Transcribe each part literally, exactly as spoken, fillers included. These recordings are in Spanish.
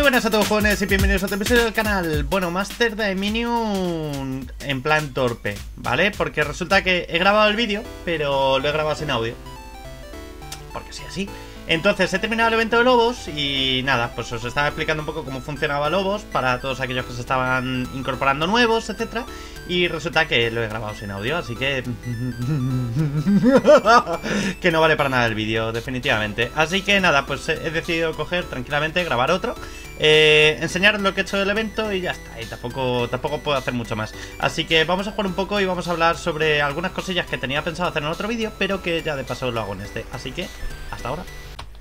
buenas a todos, jóvenes, y bienvenidos a otro episodio del canal. Bueno, Master Dominion en plan torpe, ¿vale? Porque resulta que he grabado el vídeo, pero lo he grabado sin audio, porque sí, así. Entonces he terminado el evento de Lobos y nada, pues os estaba explicando un poco cómo funcionaba Lobos para todos aquellos que se estaban incorporando nuevos, etcétera. Y resulta que lo he grabado sin audio, así que... que no vale para nada el vídeo, definitivamente. Así que nada, pues he decidido coger tranquilamente, grabar otro, eh, enseñaros lo que he hecho del evento y ya está. Y tampoco, tampoco puedo hacer mucho más. Así que vamos a jugar un poco y vamos a hablar sobre algunas cosillas que tenía pensado hacer en otro vídeo, pero que ya de paso lo hago en este. Así que, hasta ahora.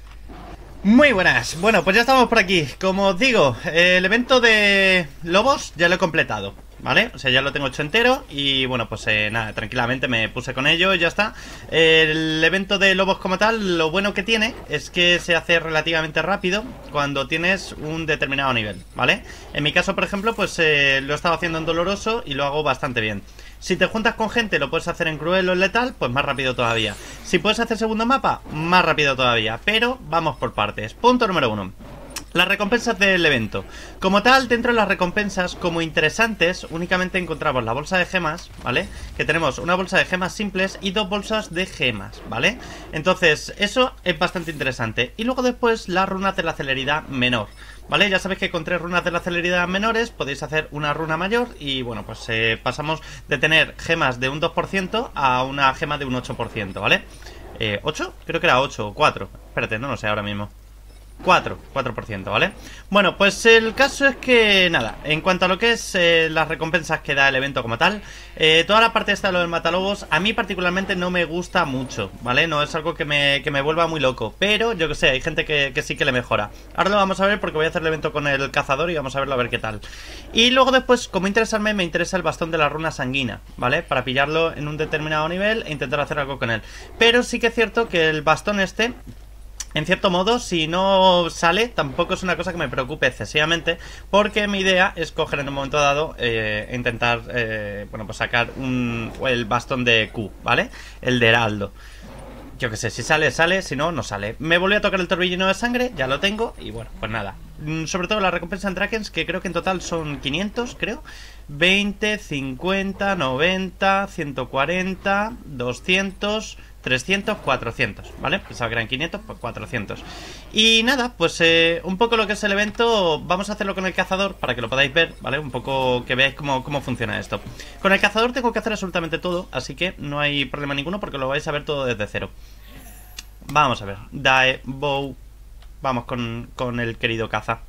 Muy buenas, bueno, pues ya estamos por aquí. Como os digo, el evento de Lobos ya lo he completado, ¿vale? O sea, ya lo tengo hecho entero y bueno, pues eh, nada, tranquilamente me puse con ello y ya está. El evento de Lobos como tal, lo bueno que tiene es que se hace relativamente rápido cuando tienes un determinado nivel, ¿vale? En mi caso, por ejemplo, pues eh, lo he estado haciendo en Doloroso y lo hago bastante bien. Si te juntas con gente, lo puedes hacer en Cruel o en Letal, pues más rápido todavía. Si puedes hacer segundo mapa, más rápido todavía. Pero vamos por partes. Punto número uno. Las recompensas del evento. Como tal, dentro de las recompensas, como interesantes, únicamente encontramos la bolsa de gemas, ¿vale? Que tenemos una bolsa de gemas simples y dos bolsas de gemas, ¿vale? Entonces, eso es bastante interesante. Y luego después, las runas de la celeridad menor, ¿vale? Ya sabéis que con tres runas de la celeridad menores podéis hacer una runa mayor y, bueno, pues eh, pasamos de tener gemas de un dos por ciento a una gema de un ocho por ciento, ¿vale? Eh, ¿ocho? Creo que era ocho o cuatro. Espérate, no lo sé ahora mismo. cuatro, cuatro por ciento, ¿vale? Bueno, pues el caso es que, nada, en cuanto a lo que es eh, las recompensas que da el evento como tal, eh, toda la parte esta de lo del matalobos, a mí particularmente no me gusta mucho, ¿vale? No es algo que me, que me vuelva muy loco, pero yo que sé, hay gente que, que sí que le mejora. Ahora lo vamos a ver porque voy a hacer el evento con el cazador y vamos a verlo a ver qué tal. Y luego después, como interesarme, me interesa el bastón de la runa sanguina, ¿vale? Para pillarlo en un determinado nivel e intentar hacer algo con él. Pero sí que es cierto que el bastón este... en cierto modo, si no sale, tampoco es una cosa que me preocupe excesivamente, porque mi idea es coger en un momento dado e eh, intentar, eh, bueno, pues sacar un, el bastón de Q, ¿vale? El de Heraldo. Yo que sé, si sale, sale, si no, no sale. Me volví a tocar el torbellino de sangre, ya lo tengo, y bueno, pues nada. Sobre todo la recompensa en Drakens, que creo que en total son quinientos, creo. veinte, cincuenta, noventa, ciento cuarenta, doscientos... trescientos, cuatrocientos, ¿vale? Pensaba que eran quinientos, pues cuatrocientos. Y nada, pues eh, un poco lo que es el evento, vamos a hacerlo con el cazador para que lo podáis ver, ¿vale? Un poco que veáis cómo, cómo funciona esto. Con el cazador tengo que hacer absolutamente todo, así que no hay problema ninguno porque lo vais a ver todo desde cero. Vamos a ver, Dae, Bow, vamos con, con el querido caza.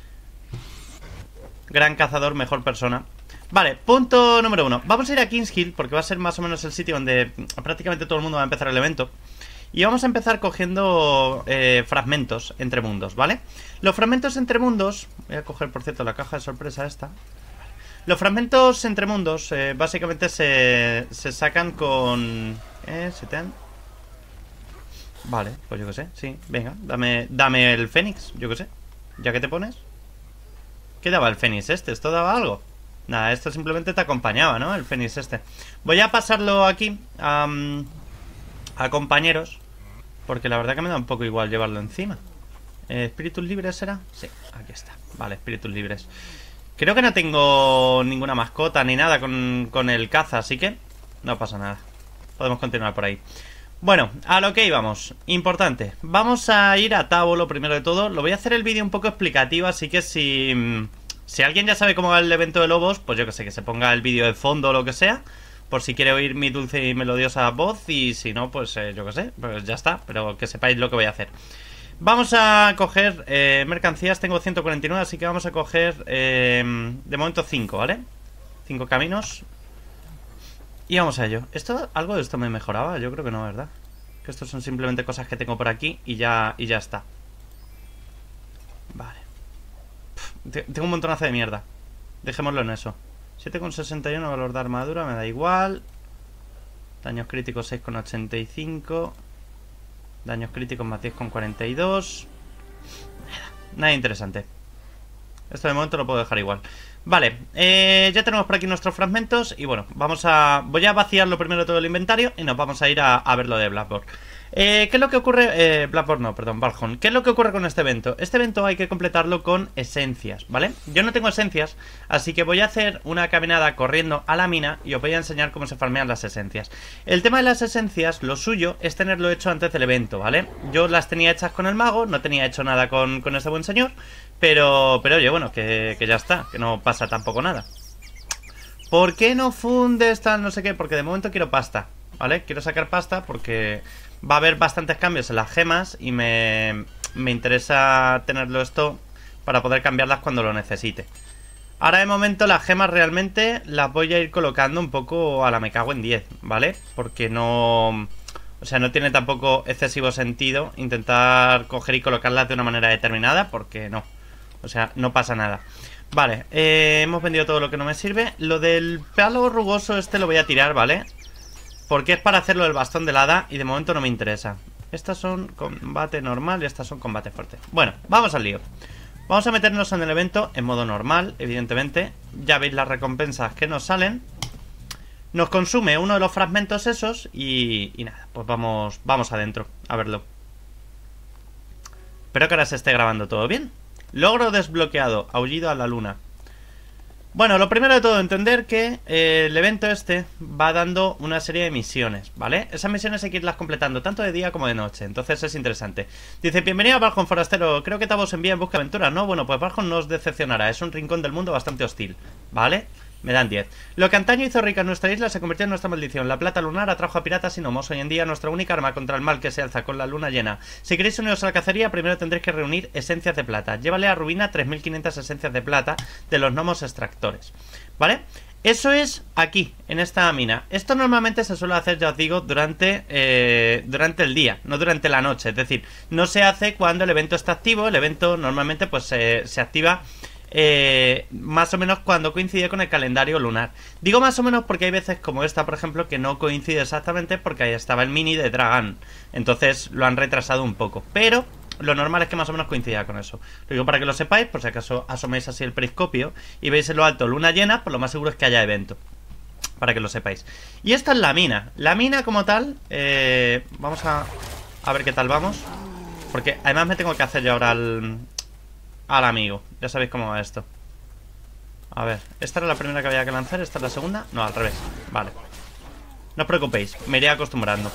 Gran cazador, mejor persona. Vale, punto número uno. Vamos a ir a King's Hill porque va a ser más o menos el sitio donde prácticamente todo el mundo va a empezar el evento. Y vamos a empezar cogiendo eh, fragmentos entre mundos, ¿vale? Los fragmentos entre mundos... voy a coger, por cierto, la caja de sorpresa esta. Los fragmentos entre mundos eh, básicamente se, se sacan con... Eh, ¿se te han? Vale, pues yo qué sé, sí, venga, dame, dame el Fénix, yo qué sé. ¿Ya que te pones? ¿Qué daba el Fénix este? ¿Esto daba algo? Nada, esto simplemente te acompañaba, ¿no? El Fénix este. Voy a pasarlo aquí a, a compañeros, porque la verdad que me da un poco igual llevarlo encima. eh, ¿Espíritus libres será? Sí, aquí está. Vale, espíritus libres. Creo que no tengo ninguna mascota ni nada con, con el caza, así que no pasa nada. Podemos continuar por ahí. Bueno, a lo que íbamos. Importante. Vamos a ir a Tabo, lo primero de todo. Lo voy a hacer el vídeo un poco explicativo, así que si... si alguien ya sabe cómo va el evento de Lobos, pues yo que sé, que se ponga el vídeo de fondo o lo que sea, por si quiere oír mi dulce y melodiosa voz, y si no, pues eh, yo que sé, pues ya está, pero que sepáis lo que voy a hacer. Vamos a coger eh, mercancías, tengo ciento cuarenta y nueve, así que vamos a coger eh, de momento cinco, ¿vale? cinco caminos. Y vamos a ello. ¿Esto, algo de esto me mejoraba? Yo creo que no, ¿verdad? Que estos son simplemente cosas que tengo por aquí y ya, y ya está. Vale. Tengo un montonazo de mierda. Dejémoslo en eso. siete coma sesenta y uno valor de armadura, me da igual. Daños críticos seis coma ochenta y cinco. Daños críticos más diez coma cuarenta y dos. Nada interesante. Esto de momento lo puedo dejar igual. Vale, eh, ya tenemos por aquí nuestros fragmentos. Y bueno, vamos a... voy a vaciarlo primero todo el inventario y nos vamos a ir a, a ver lo de Blackboard. Eh, ¿Qué es lo que ocurre? Eh, Bloodborne no, perdón, Valheim. ¿Qué es lo que ocurre con este evento? Este evento hay que completarlo con esencias, ¿vale? Yo no tengo esencias, así que voy a hacer una caminada corriendo a la mina y os voy a enseñar cómo se farmean las esencias. El tema de las esencias, lo suyo es tenerlo hecho antes del evento, ¿vale? Yo las tenía hechas con el mago, no tenía hecho nada con, con este buen señor, pero, pero oye, bueno, que, que ya está, que no pasa tampoco nada. ¿Por qué no fundes tal no sé qué? Porque de momento quiero pasta, ¿vale? Quiero sacar pasta porque va a haber bastantes cambios en las gemas y me, me interesa tenerlo esto para poder cambiarlas cuando lo necesite. Ahora de momento las gemas realmente las voy a ir colocando un poco a la me cago en diez, ¿vale? Porque no... O sea, no tiene tampoco excesivo sentido intentar coger y colocarlas de una manera determinada porque no. O sea, no pasa nada. Vale, eh, hemos vendido todo lo que no me sirve. Lo del palo rugoso este lo voy a tirar, ¿vale? Porque es para hacerlo del bastón del hada y de momento no me interesa. Estas son combate normal y estas son combate fuerte. Bueno, vamos al lío. Vamos a meternos en el evento en modo normal, evidentemente. Ya veis las recompensas que nos salen. Nos consume uno de los fragmentos esos y, y nada, pues vamos, vamos adentro a verlo. Espero que ahora se esté grabando todo bien. Logro desbloqueado, aullido a la luna. Bueno, lo primero de todo, entender que eh, el evento este va dando una serie de misiones, ¿vale? Esas misiones hay que irlas completando tanto de día como de noche, entonces es interesante. Dice, bienvenido a Valheim, forastero, creo que Tavo os envía en busca de aventuras, ¿no? Bueno, pues Valheim no os decepcionará, es un rincón del mundo bastante hostil, ¿vale? Me dan diez. Lo que antaño hizo rica en nuestra isla se convirtió en nuestra maldición. La plata lunar atrajo a piratas y gnomos. Hoy en día nuestra única arma contra el mal que se alza con la luna llena. Si queréis uniros a la cacería, primero tendréis que reunir esencias de plata. Llévale a Rubina tres mil quinientas esencias de plata de los gnomos extractores, ¿vale? Eso es aquí, en esta mina. Esto normalmente se suele hacer, ya os digo, durante, eh, durante el día, no durante la noche. Es decir, no se hace cuando el evento está activo. El evento normalmente pues eh, se activa... Eh, más o menos cuando coincide con el calendario lunar. Digo más o menos porque hay veces como esta, por ejemplo, que no coincide exactamente porque ahí estaba el mini de Dragan. Entonces lo han retrasado un poco. Pero lo normal es que más o menos coincida con eso. Lo digo para que lo sepáis, por si acaso asoméis así el periscopio y veis en lo alto luna llena, pues lo más seguro es que haya evento. Para que lo sepáis. Y esta es la mina. La mina como tal, eh, vamos a, a ver qué tal vamos. Porque además me tengo que hacer yo ahora el... al amigo, ya sabéis cómo va esto. A ver, esta era la primera que había que lanzar. ¿Esta es la segunda? No, al revés, vale. No os preocupéis, me iré acostumbrando.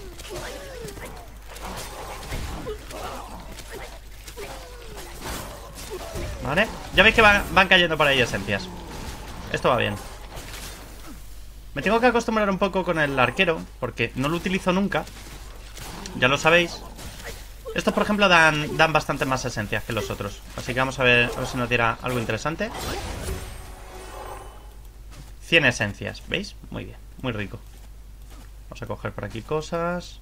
Vale, ya veis que van, van cayendo por ahí esencias. Esto va bien. Me tengo que acostumbrar un poco con el arquero porque no lo utilizo nunca. Ya lo sabéis. Estos, por ejemplo, dan, dan bastante más esencias que los otros. Así que vamos a ver, a ver si nos diera algo interesante. cien esencias, ¿veis? Muy bien, muy rico. Vamos a coger por aquí cosas.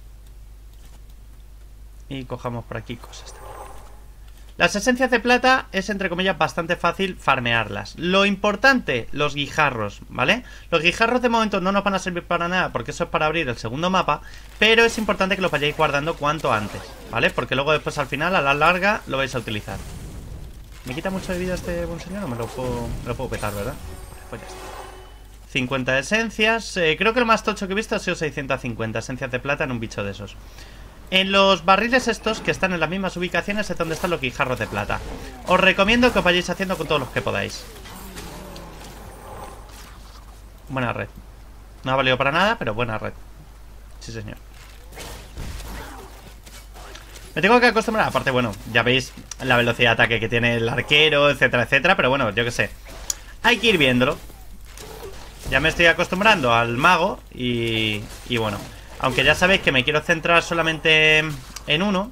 Y cojamos por aquí cosas también. Las esencias de plata es, entre comillas, bastante fácil farmearlas. Lo importante, los guijarros, ¿vale? Los guijarros de momento no nos van a servir para nada porque eso es para abrir el segundo mapa. Pero es importante que los vayáis guardando cuanto antes, ¿vale? Porque luego después al final, a la larga, lo vais a utilizar. ¿Me quita mucho de vida este buen señor o me lo puedo, me lo puedo petar, verdad? Vale, pues ya está. cincuenta esencias. Eh, creo que lo más tocho que he visto ha sido seiscientas cincuenta esencias de plata en un bicho de esos. En los barriles estos, que están en las mismas ubicaciones, es donde están los guijarros de plata. Os recomiendo que os vayáis haciendo con todos los que podáis. Buena red. No ha valido para nada, pero buena red. Sí, señor. Me tengo que acostumbrar. Aparte, bueno, ya veis la velocidad de ataque que tiene el arquero, etcétera, etcétera. Pero bueno, yo qué sé. Hay que ir viéndolo. Ya me estoy acostumbrando al mago y, y bueno... Aunque ya sabéis que me quiero centrar solamente en uno.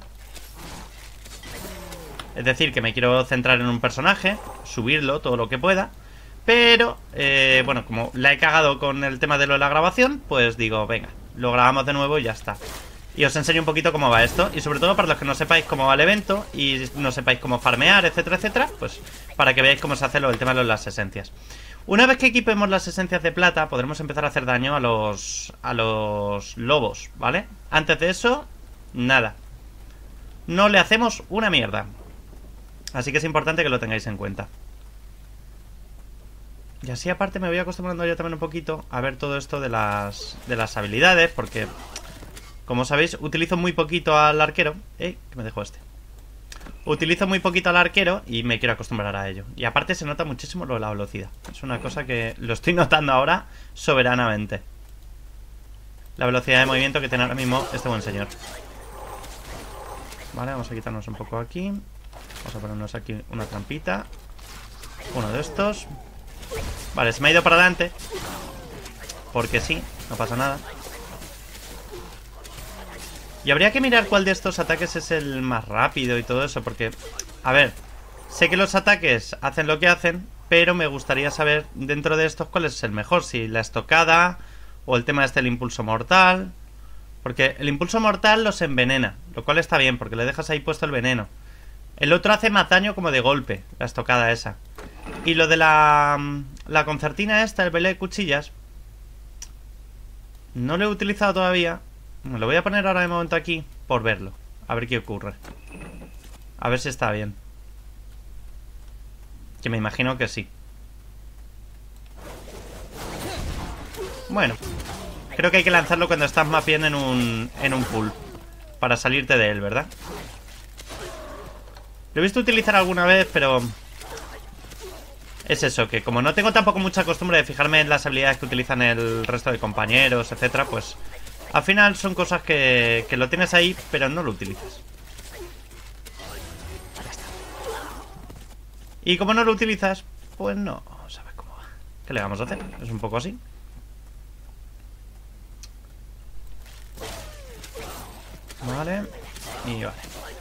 Es decir, que me quiero centrar en un personaje, subirlo todo lo que pueda. Pero, eh, bueno, como la he cagado con el tema de lo de la grabación, pues digo, venga, lo grabamos de nuevo y ya está. Y os enseño un poquito cómo va esto. Y sobre todo para los que no sepáis cómo va el evento y no sepáis cómo farmear, etcétera, etcétera, pues para que veáis cómo se hace lo del tema de las esencias. Una vez que equipemos las esencias de plata, podremos empezar a hacer daño a los a los lobos, ¿vale? Antes de eso, nada. No le hacemos una mierda. Así que es importante que lo tengáis en cuenta. Y así aparte me voy acostumbrando yo también un poquito a ver todo esto de las, de las habilidades, porque Como sabéis, utilizo muy poquito al arquero. Eh, que me dejó este. Utilizo muy poquito al arquero y me quiero acostumbrar a ello. Y aparte se nota muchísimo lo de la velocidad. Es una cosa que lo estoy notando ahora soberanamente. La velocidad de movimiento que tiene ahora mismo este buen señor. Vale, vamos a quitarnos un poco aquí. Vamos a ponernos aquí una trampita. Uno de estos. Vale, se me ha ido para adelante. Porque sí, no pasa nada. Y habría que mirar cuál de estos ataques es el más rápido y todo eso, porque, a ver, sé que los ataques hacen lo que hacen, pero me gustaría saber dentro de estos cuál es el mejor, si la estocada o el tema este del impulso mortal. Porque el impulso mortal los envenena, lo cual está bien, porque le dejas ahí puesto el veneno. El otro hace más daño como de golpe, la estocada esa. Y lo de la, la concertina esta, el baile de cuchillas, no lo he utilizado todavía. Me lo voy a poner ahora de momento aquí por verlo. A ver qué ocurre. A ver si está bien. Que me imagino que sí. Bueno, creo que hay que lanzarlo cuando estás más bien en un, en un pool, para salirte de él, ¿verdad? Lo he visto utilizar alguna vez, pero... es eso, que como no tengo tampoco mucha costumbre de fijarme en las habilidades que utilizan el resto de compañeros, etcétera, pues... al final son cosas que, que lo tienes ahí, pero no lo utilizas. Ya está. Y como no lo utilizas, pues no sabes cómo va. ¿Qué le vamos a hacer? Es un poco así. Vale. Y vale.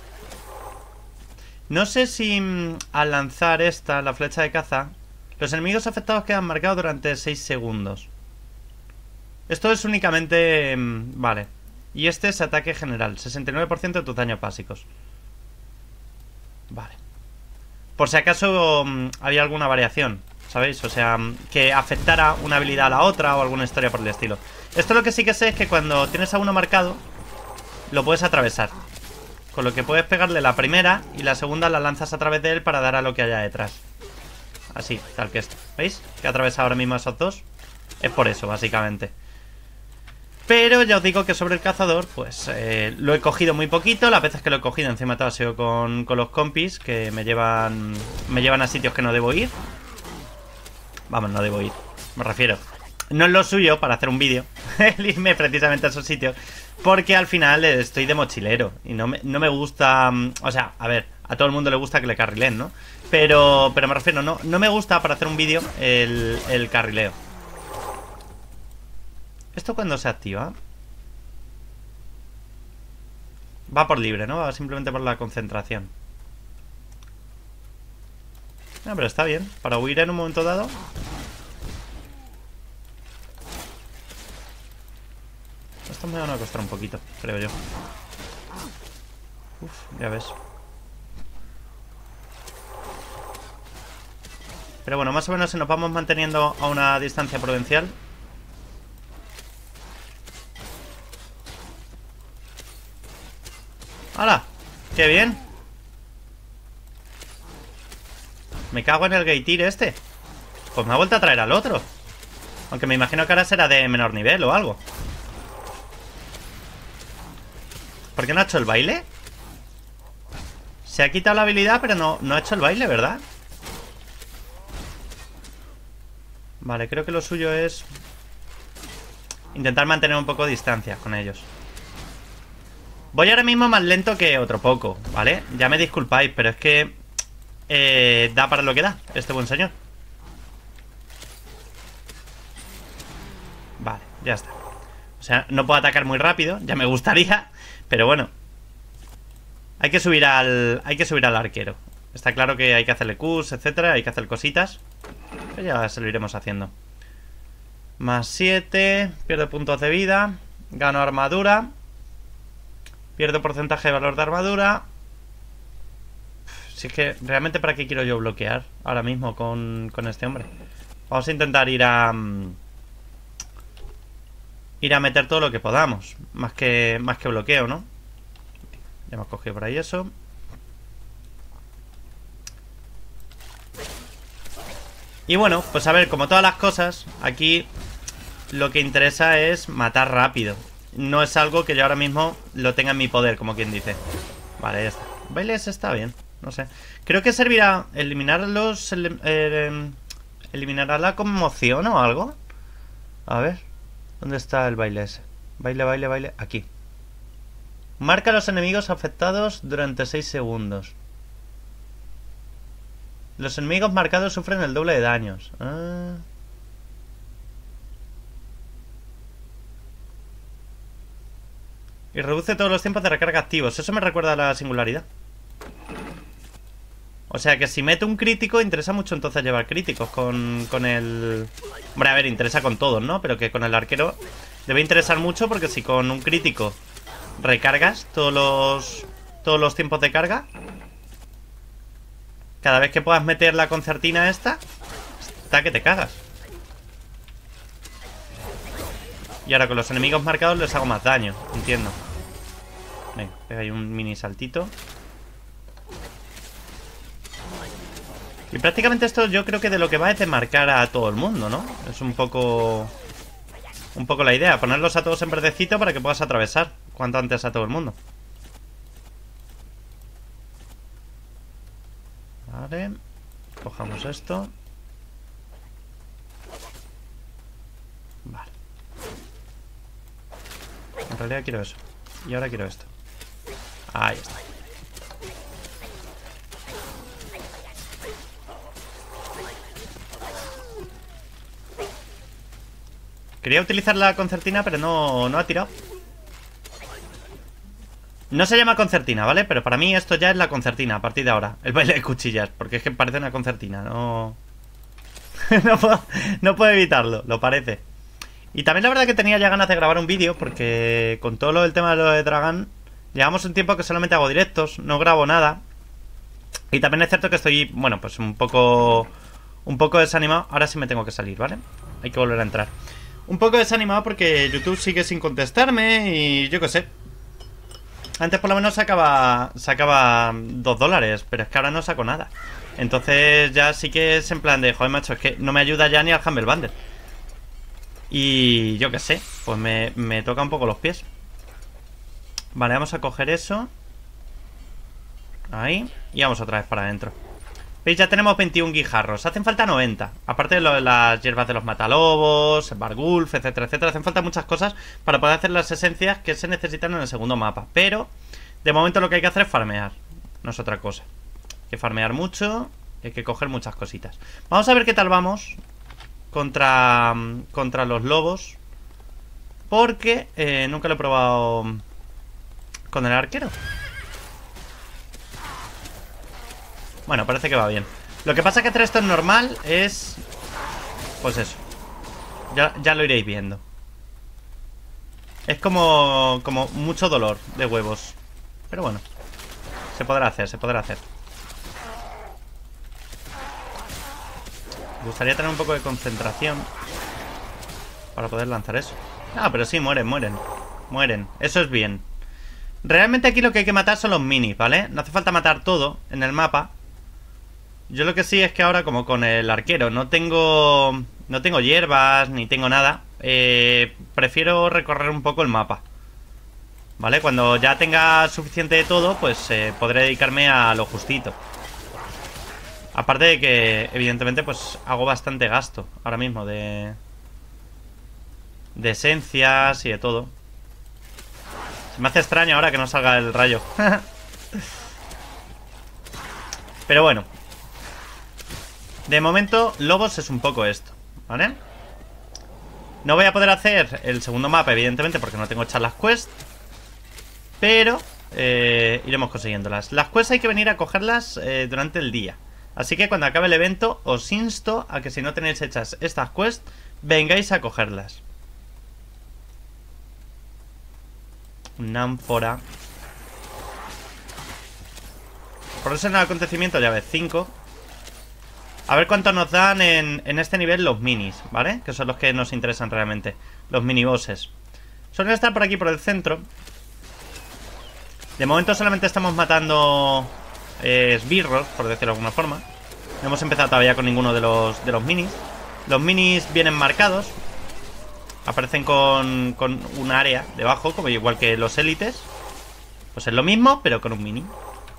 No sé si mm, al lanzar esta, la flecha de caza, los enemigos afectados quedan marcados durante seis segundos. Esto es únicamente... vale. Y este es ataque general. sesenta y nueve por ciento de tus daños básicos. Vale. Por si acaso um, había alguna variación, ¿sabéis? O sea, que afectara una habilidad a la otra o alguna historia por el estilo. Esto lo que sí que sé es que cuando tienes a uno marcado, lo puedes atravesar. Con lo que puedes pegarle la primera y la segunda la lanzas a través de él para dar a lo que haya detrás. Así, tal que esto. ¿Veis? Que atraviesa ahora mismo a esos dos. Es por eso, básicamente. Pero ya os digo que sobre el cazador, pues eh, lo he cogido muy poquito. Las veces que lo he cogido encima todo ha sido con, con los compis, que me llevan me llevan a sitios que no debo ir. Vamos, no debo ir, me refiero. No es lo suyo para hacer un vídeo el irme precisamente a esos sitios, porque al final estoy de mochilero y no me, no me gusta... O sea, a ver, a todo el mundo le gusta que le carrilen, ¿no? Pero, pero me refiero, no, no me gusta para hacer un vídeo el, el carrileo. ¿Esto cuando se activa? Va por libre, ¿no? Va simplemente por la concentración. No, pero está bien. Para huir en un momento dado. Esto me va a costar un poquito, creo yo. Uf, ya ves. Pero bueno, más o menos si nos vamos manteniendo a una distancia prudencial. ¡Hala! ¡Qué bien! Me cago en el Geitir este. Pues me ha vuelto a traer al otro. Aunque me imagino que ahora será de menor nivel o algo. ¿Por qué no ha hecho el baile? Se ha quitado la habilidad, pero no, no ha hecho el baile, ¿verdad? Vale, creo que lo suyo es intentar mantener un poco de distancia con ellos. Voy ahora mismo más lento que otro poco, ¿vale? Ya me disculpáis, pero es que eh, da para lo que da este buen señor. Vale, ya está. O sea, no puedo atacar muy rápido, ya me gustaría, pero bueno. Hay que subir al hay que subir al arquero. Está claro que hay que hacerle Qs, etcétera, hay que hacer cositas. Pero ya se lo iremos haciendo. Más siete, pierdo puntos de vida, gano armadura. Pierdo porcentaje de valor de armadura. Si es que realmente para qué quiero yo bloquear ahora mismo con, con este hombre. Vamos a intentar ir a um, ir a meter todo lo que podamos. Más que, más que bloqueo, ¿no? Ya hemos cogido por ahí eso. Y bueno, pues a ver, como todas las cosas, aquí lo que interesa es matar rápido. no es algo que yo ahora mismo lo tenga en mi poder, como quien dice. Vale, ya está. Bailes está bien, no sé. Creo que servirá eliminar los... El, eh, eliminará la conmoción o algo. A ver, ¿dónde está el baile ese? Baile, baile, baile, aquí. Marca a los enemigos afectados durante seis segundos. Los enemigos marcados sufren el doble de daños. Ah. Y reduce todos los tiempos de recarga activos. Eso me recuerda a la singularidad. O sea que si meto un crítico, interesa mucho entonces llevar críticos con, con el... Hombre, a ver, interesa con todos, ¿no? Pero que con el arquero debe interesar mucho, porque si con un crítico recargas todos los, todos los tiempos de carga, cada vez que puedas meter la concertina esta, está que te cagas. Y ahora con los enemigos marcados les hago más daño, entiendo. Venga, pega ahí un mini saltito. Y prácticamente esto yo creo que de lo que va es de marcar a todo el mundo, ¿no? Es un poco... Un poco la idea, ponerlos a todos en verdecito para que puedas atravesar cuanto antes a todo el mundo. Vale. Cojamos esto. Vale. En realidad quiero eso. Y ahora quiero esto. Ahí está. Quería utilizar la concertina, pero no, no ha tirado. No se llama concertina, ¿vale? Pero para mí esto ya es la concertina a partir de ahora. El baile de cuchillas, porque es que parece una concertina. No... no, puedo, no puedo evitarlo, lo parece. Y también la verdad que tenía ya ganas de grabar un vídeo, porque con todo lo del tema de lo de Dragón, llevamos un tiempo que solamente hago directos, no grabo nada. Y también es cierto que estoy, bueno, pues un poco... Un poco desanimado. Ahora sí me tengo que salir, ¿vale? Hay que volver a entrar. Un poco desanimado porque YouTube sigue sin contestarme y yo qué sé. Antes por lo menos sacaba, sacaba dos dólares, pero es que ahora no saco nada. Entonces ya sí que es en plan de, joder macho, es que no me ayuda ya ni al Humble Bundle. Y yo qué sé, pues me, me toca un poco los pies. Vale, vamos a coger eso. Ahí. Y vamos otra vez para adentro. ¿Veis? Ya tenemos veintiún guijarros. Hacen falta noventa. Aparte de lo de las hierbas de los matalobos, Bargulf, etcétera, etcétera. Hacen falta muchas cosas para poder hacer las esencias que se necesitan en el segundo mapa. Pero, de momento lo que hay que hacer es farmear. No es otra cosa. Hay que farmear mucho. Hay que coger muchas cositas. Vamos a ver qué tal vamos contra, contra los lobos. Porque eh, nunca lo he probado con el arquero. Bueno, parece que va bien. Lo que pasa que hacer esto es normal es... Pues eso. Ya, ya lo iréis viendo. Es como... Como mucho dolor de huevos. Pero bueno. Se podrá hacer, se podrá hacer. Me gustaría tener un poco de concentración para poder lanzar eso. Ah, pero sí, mueren, mueren. Mueren, eso es bien. Realmente aquí lo que hay que matar son los minis, ¿vale? No hace falta matar todo en el mapa. Yo lo que sí es que ahora, como con el arquero no tengo no tengo hierbas ni tengo nada, eh, prefiero recorrer un poco el mapa, ¿vale? Cuando ya tenga suficiente de todo, pues eh, podré dedicarme a lo justito. Aparte de que, evidentemente, pues hago bastante gasto ahora mismo de, de esencias y de todo. Se me hace extraño ahora que no salga el rayo. Pero bueno. De momento, lobos es un poco esto, ¿vale? No voy a poder hacer el segundo mapa, evidentemente, porque no tengo hechas las quests. Pero eh, iremos consiguiéndolas. Las quests hay que venir a cogerlas eh, durante el día. Así que cuando acabe el evento, os insto a que si no tenéis hechas estas quests, vengáis a cogerlas. Una ánfora. Por eso en el acontecimiento llave cinco. A ver cuánto nos dan en, en este nivel los minis, ¿vale? Que son los que nos interesan realmente. Los minibosses. Suelen estar por aquí, por el centro. De momento solamente estamos matando eh, esbirros, por decirlo de alguna forma. No hemos empezado todavía con ninguno de los, de los minis. Los minis vienen marcados. Aparecen con, con un área debajo, como igual que los élites. Pues es lo mismo, pero con un mini.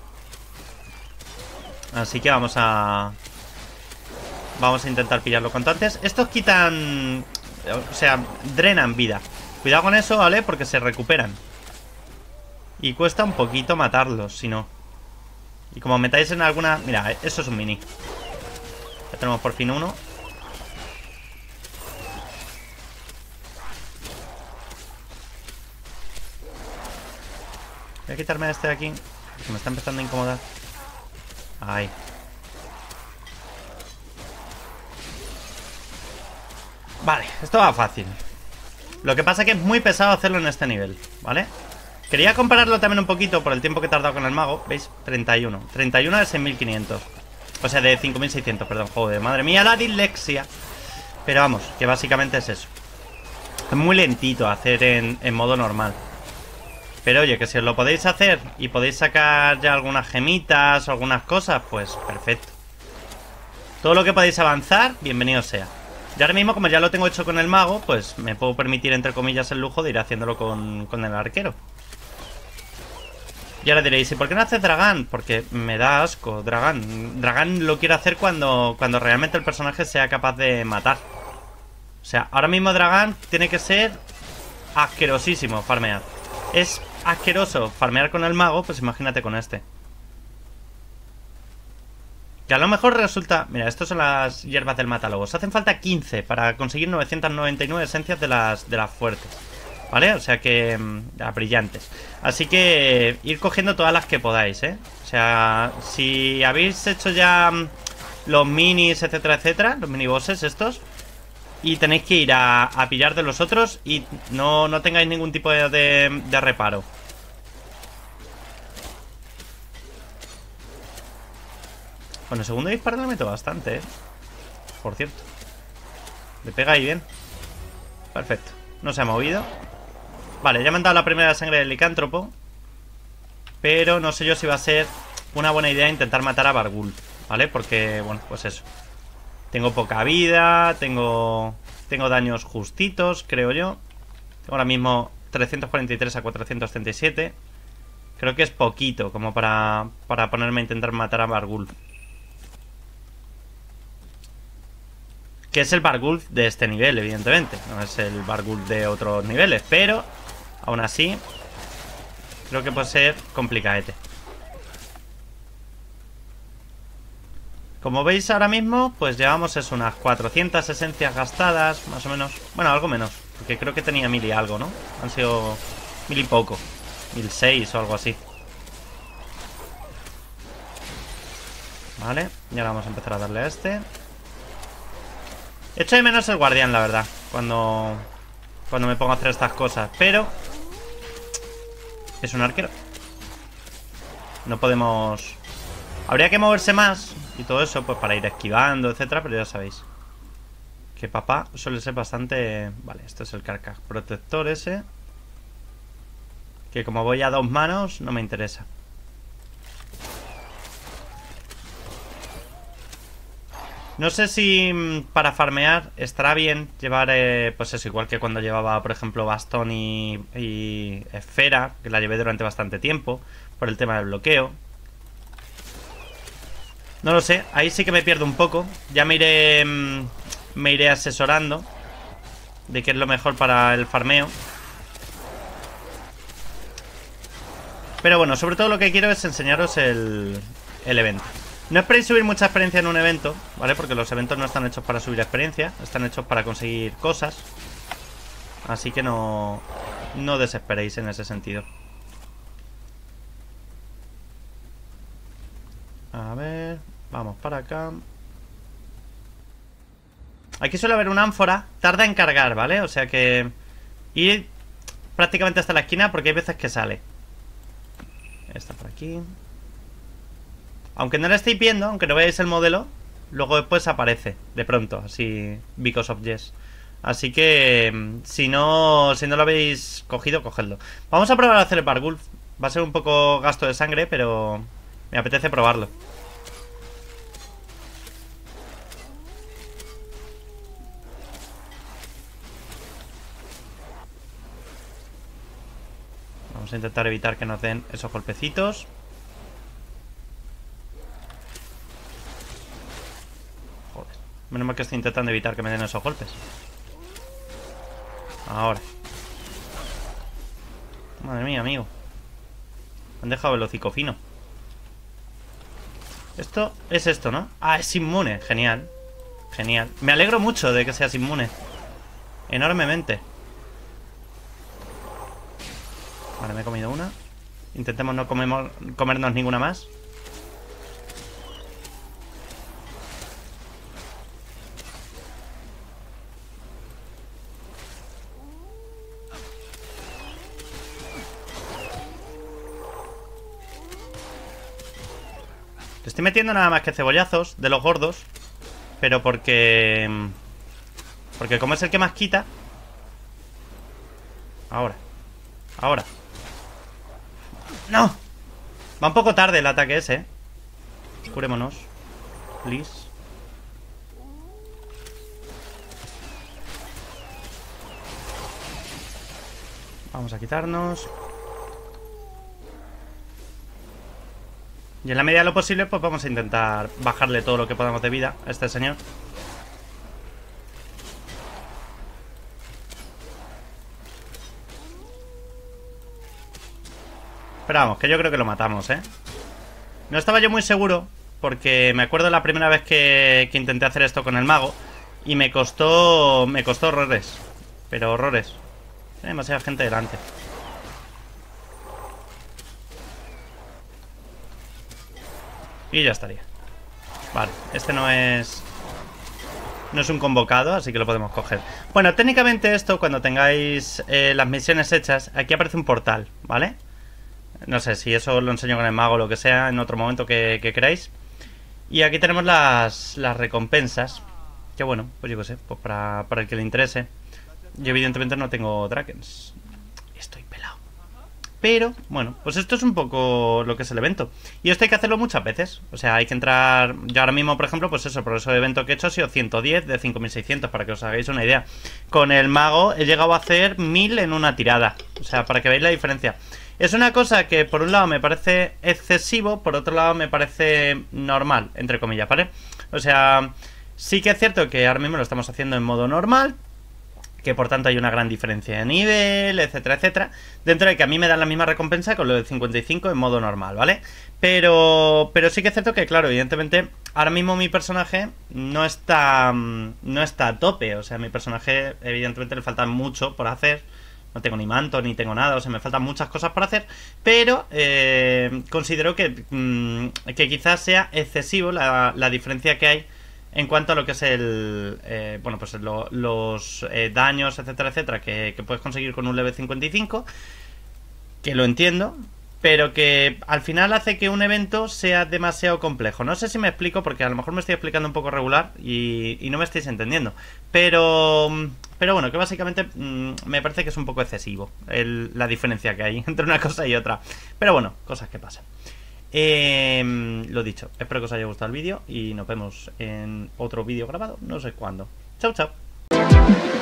Así que vamos a... Vamos a intentar pillarlo cuanto antes. Estos quitan... O sea, drenan vida. Cuidado con eso, ¿vale? Porque se recuperan. Y cuesta un poquito matarlos, si no. Y como metáis en alguna... Mira, eso es un mini. Ya tenemos por fin uno. Voy a quitarme a este de aquí, que me está empezando a incomodar. Ahí. Vale, esto va fácil. Lo que pasa es que es muy pesado hacerlo en este nivel, ¿vale? Quería compararlo también un poquito por el tiempo que he tardado con el mago. ¿Veis? treinta y uno. treinta y uno de seis mil quinientos. O sea, de cinco mil seiscientos, perdón. Joder, madre mía, la dislexia. Pero vamos, que básicamente es eso. Es muy lentito hacer en, en modo normal. Pero oye, que si os lo podéis hacer y podéis sacar ya algunas gemitas o algunas cosas, pues perfecto. Todo lo que podáis avanzar, bienvenido sea. Y ahora mismo, como ya lo tengo hecho con el mago, pues me puedo permitir, entre comillas, el lujo de ir haciéndolo con, con el arquero. Y ahora diréis, ¿y por qué no haces Dragán? Porque me da asco, Dragán. Dragán lo quiero hacer cuando, cuando realmente el personaje sea capaz de matar. O sea, ahora mismo Dragán tiene que ser asquerosísimo farmear. Es asqueroso farmear con el mago, pues imagínate con este. Que a lo mejor resulta... Mira, estas son las hierbas del Matalobos. Hacen falta quince para conseguir novecientas noventa y nueve esencias de las, de las fuertes, ¿vale? O sea que... Las brillantes. Así que ir cogiendo todas las que podáis, ¿eh? O sea, si habéis hecho ya los minis, etcétera, etcétera, los minibosses estos, y tenéis que ir a, a pillar de los otros y no, no tengáis ningún tipo de, de, de reparo. Bueno, el segundo disparo le meto bastante, ¿eh? Por cierto. Le pega ahí bien. Perfecto. No se ha movido. Vale, ya me han dado la primera sangre del licántropo. Pero no sé yo si va a ser una buena idea intentar matar a Bargul, ¿vale? Porque, bueno, pues eso. Tengo poca vida, tengo... Tengo daños justitos, creo yo. Tengo ahora mismo trescientos cuarenta y tres a cuatrocientos treinta y siete. Creo que es poquito como para, para ponerme a intentar matar a Bargul. Que es el Bargulf de este nivel, evidentemente. No es el Bargulf de otros niveles, pero aún así creo que puede ser complicadete. Como veis ahora mismo, pues llevamos eso, unas cuatrocientas esencias gastadas, más o menos. Bueno, algo menos, porque creo que tenía mil y algo, ¿no? Han sido mil y poco, mil seis o algo así. Vale, y ahora vamos a empezar a darle a este. Echo de menos el guardián, la verdad, cuando, cuando me pongo a hacer estas cosas. Pero es un arquero. No podemos... Habría que moverse más y todo eso, pues para ir esquivando, etcétera. Pero ya sabéis que papá suele ser bastante... Vale, este es el carcaj protector ese, que como voy a dos manos no me interesa. No sé si para farmear estará bien llevar, eh, pues eso, igual que cuando llevaba, por ejemplo, bastón y, y esfera, que la llevé durante bastante tiempo, por el tema del bloqueo. No lo sé, ahí sí que me pierdo un poco. Ya me iré, me iré asesorando de qué es lo mejor para el farmeo. Pero bueno, sobre todo lo que quiero es enseñaros el, el evento. No esperéis subir mucha experiencia en un evento, ¿vale? Porque los eventos no están hechos para subir experiencia, están hechos para conseguir cosas. Así que no, no desesperéis en ese sentido. A ver, vamos para acá. Aquí suele haber una ánfora, tarda en cargar, ¿vale? O sea que ir prácticamente hasta la esquina porque hay veces que sale. Está por aquí. Aunque no la estéis viendo, aunque no veáis el modelo, luego después aparece de pronto, así, because of yes. Así que si no, si no lo habéis cogido, cogedlo. Vamos a probar a hacer el Bargulf. Va a ser un poco gasto de sangre, pero me apetece probarlo. Vamos a intentar evitar que nos den esos golpecitos. Joder. Menos mal que estoy intentando evitar que me den esos golpes. Ahora. Madre mía, amigo. Me han dejado el hocico fino. Esto es esto, ¿no? Ah, es inmune. Genial. Genial. Me alegro mucho de que seas inmune. Enormemente. Vale, me he comido una. Intentemos no comemos, comernos ninguna más. Le estoy metiendo nada más que cebollazos de los gordos. Pero porque... Porque como es el que más quita... Ahora. Ahora. ¡No! Va un poco tarde el ataque ese, ¿eh? Curémonos. Please. Vamos a quitarnos. Y en la medida de lo posible, pues vamos a intentar bajarle todo lo que podamos de vida a este señor. Pero vamos, que yo creo que lo matamos, ¿eh? No estaba yo muy seguro, porque me acuerdo la primera vez que, que intenté hacer esto con el mago. Y me costó... Me costó horrores. Pero horrores. Hay demasiada gente delante. Y ya estaría. Vale, este no es... No es un convocado, así que lo podemos coger. Bueno, técnicamente esto, cuando tengáis eh, las misiones hechas, aquí aparece un portal, ¿vale? No sé si eso lo enseño con el mago o lo que sea en otro momento que, que queráis. Y aquí tenemos las, las recompensas. Que bueno, pues yo qué sé, pues para, para el que le interese. Yo evidentemente no tengo Drakens. Estoy pelado. Pero, bueno, pues esto es un poco lo que es el evento. Y esto hay que hacerlo muchas veces. O sea, hay que entrar... Yo ahora mismo, por ejemplo, pues eso, por eso el evento que he hecho ha sido ciento diez de cinco mil seiscientos, para que os hagáis una idea. Con el mago he llegado a hacer mil en una tirada. O sea, para que veáis la diferencia. Es una cosa que por un lado me parece excesivo, por otro lado me parece normal, entre comillas, ¿vale? O sea, sí que es cierto que ahora mismo lo estamos haciendo en modo normal, que por tanto hay una gran diferencia de nivel, etcétera, etcétera. Dentro de que a mí me dan la misma recompensa con lo de cincuenta y cinco en modo normal, ¿vale? Pero, pero sí que es cierto que, claro, evidentemente, ahora mismo mi personaje no está, no está a tope. O sea, mi personaje, evidentemente, le falta mucho por hacer. No tengo ni manto, ni tengo nada, o sea, me faltan muchas cosas por hacer. Pero eh, considero que, mmm, que quizás sea excesivo la, la diferencia que hay en cuanto a lo que es el... Eh, bueno, pues lo, los eh, daños, etcétera, etcétera, que, que puedes conseguir con un level cincuenta y cinco. Que lo entiendo, pero que al final hace que un evento sea demasiado complejo. No sé si me explico, porque a lo mejor me estoy explicando un poco regular y, y no me estáis entendiendo. Pero... Pero bueno, que básicamente mmm, me parece que es un poco excesivo el, la diferencia que hay entre una cosa y otra. Pero bueno, cosas que pasan. Eh, lo dicho, espero que os haya gustado el vídeo y nos vemos en otro vídeo grabado, no sé cuándo. Chao, chao.